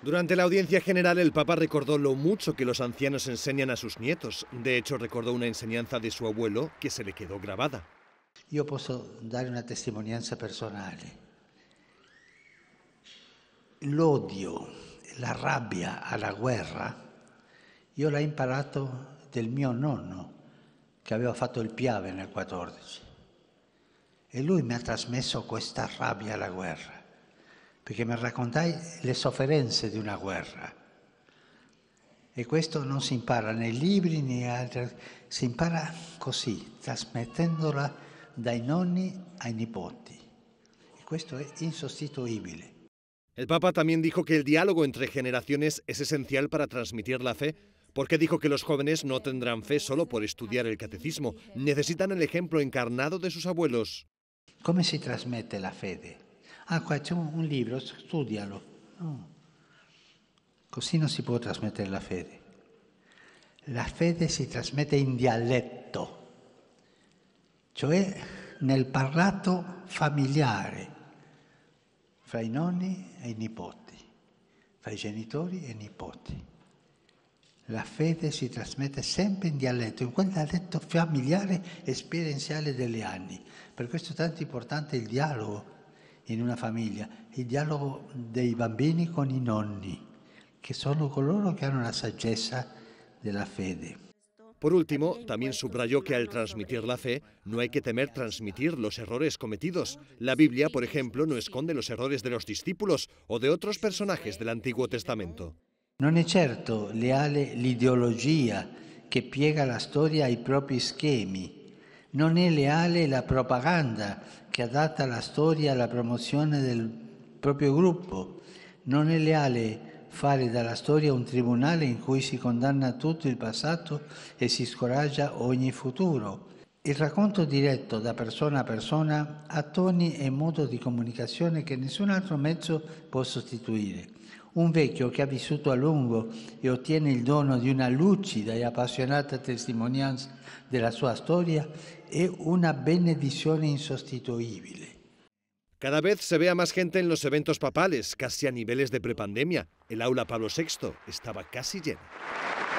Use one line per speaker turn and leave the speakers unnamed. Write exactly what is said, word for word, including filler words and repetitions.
Durante la audiencia general, el Papa recordó lo mucho que los ancianos enseñan a sus nietos. De hecho, recordó una enseñanza de su abuelo que se le quedó grabada.
Io posso dare una testimonianza personale. L'odio, la rabbia alla guerra, io l'ho imparato del mio nonno, che aveva fatto il Piave nel quattordici. E lui mi ha trasmesso questa rabbia alla guerra, perché mi raccontai le sofferenze di una guerra. E questo non si impara nei libri né altri, si impara così, trasmettendola dai nonni ai nipoti. E questo è insostituibile.
El Papa también dijo que el diálogo entre generaciones es esencial para transmitir la fe, porque dijo que los jóvenes no tendrán fe solo por estudiar el catecismo, necesitan el ejemplo encarnado de sus abuelos.
Come si trasmette la fede? Ah, qua c'è un libro, studialo. No. Così non si può trasmettere la fede. La fede si trasmette in dialetto, cioè nel parlato familiare, fra i nonni e i nipoti, fra i genitori e i nipoti. La fede si trasmette sempre in dialetto, in quel dialetto familiare esperienziale degli anni. Per questo è tanto importante il dialogo in una famiglia, il dialogo dei bambini con i nonni, che sono coloro che hanno la saggezza della fede.
Por último, también subrayó que al transmitir la fe no hay que temer transmitir los errores cometidos. La Biblia, por ejemplo, no esconde los errores de los discípulos o de otros personajes del Antiguo Testamento.
Non è certo leale l'ideologia che piega la storia ai propri schemi. Non è leale la propaganda che adatta la storia alla promozione del proprio gruppo. Non è leale fare dalla storia un tribunale in cui si condanna tutto il passato e si scoraggia ogni futuro. Il racconto diretto da persona a persona ha toni e modo di comunicazione che nessun altro mezzo può sostituire. Un vecchio che ha vissuto a lungo e ottiene il dono di una lucida e appassionata testimonianza della sua storia è una benedizione insostituibile.
Cada vez se ve a más gente en los eventos papales, casi a niveles de prepandemia. El aula Pablo sexto estaba casi llena.